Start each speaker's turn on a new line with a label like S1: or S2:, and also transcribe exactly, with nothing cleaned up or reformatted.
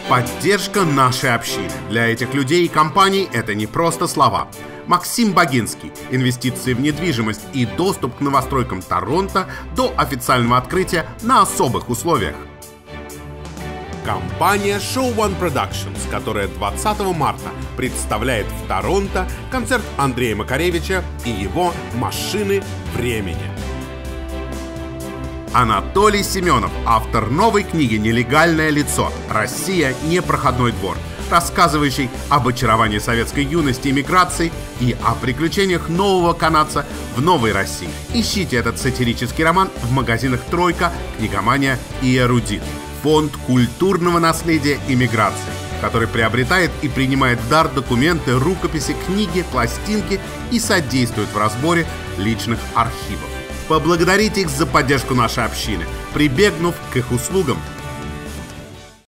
S1: Поддержка нашей общины. Для этих людей и компаний это не просто слова. Максим Богинский. Инвестиции в недвижимость и доступ к новостройкам Торонто до официального открытия на особых условиях. Компания Show One Productions, которая двадцатого марта представляет в Торонто концерт Андрея Макаревича и его «Машины времени». Анатолий Семенов, автор новой книги «Нелегальное лицо. Россия – не проходной двор», рассказывающий об очаровании советской юности и миграции и о приключениях нового канадца в новой России. Ищите этот сатирический роман в магазинах «Тройка», «Книгомания» и «Эрудит». Фонд культурного наследия и миграции, который приобретает и принимает в дар документы, рукописи, книги, пластинки и содействует в разборе личных архивов. Поблагодарите их за поддержку нашей общины, прибегнув к их услугам